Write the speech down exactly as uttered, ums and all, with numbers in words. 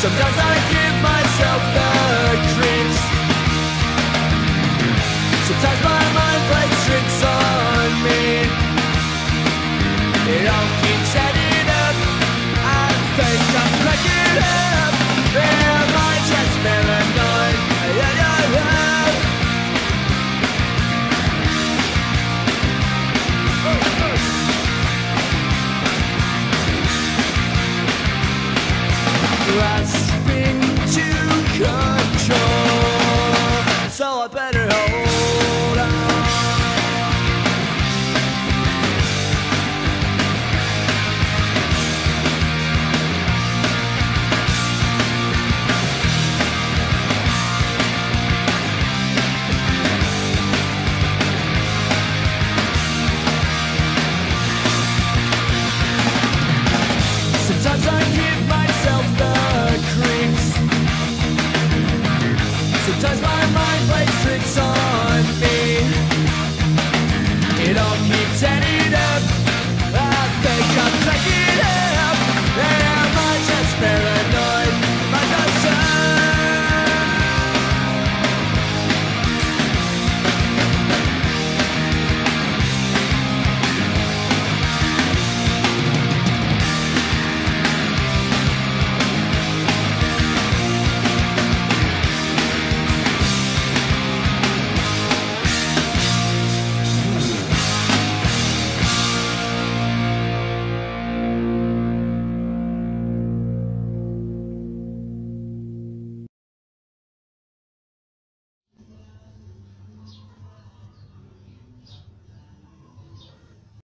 Sometimes I give myself the creeps. Sometimes my mind plays tricks on me. It all keeps adding up. I think I'm cracking up. Yeah, my transparanoid. Yeah, yeah, yeah. I